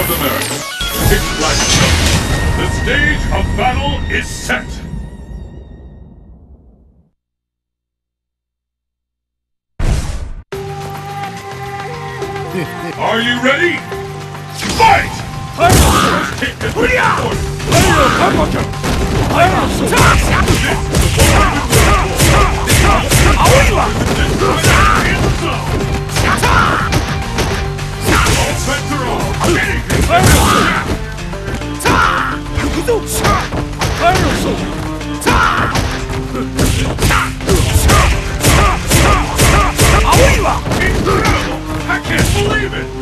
South America. It's like the stage of battle is set. Are you ready? Fight! First kick has been recorded. I can't believe it!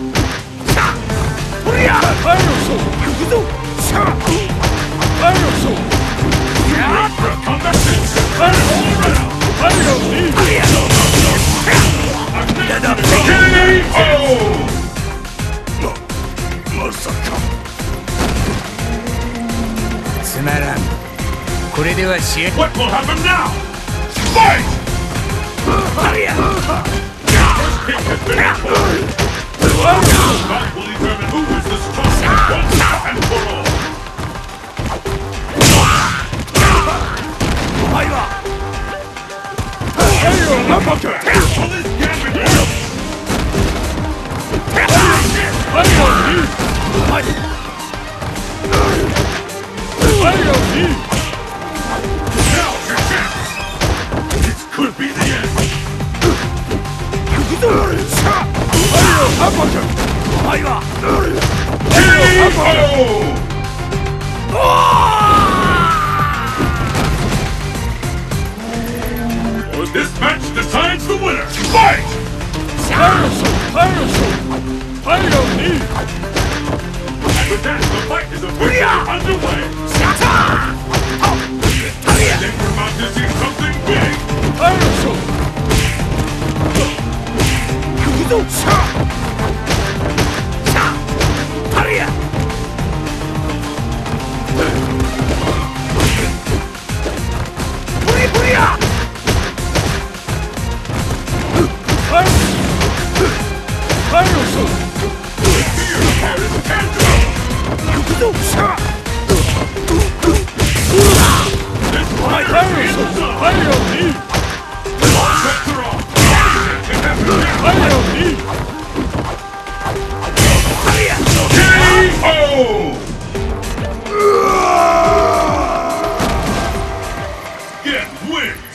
What will happen now? Fight! First kick has been recorded. That will determine who is the strongest once and for all. Careful this gambit! Now's your chance! This could be the end! This match decides the winner! Fight! And with that, the fight is officially underway! I think we're about to see something big! Get wins!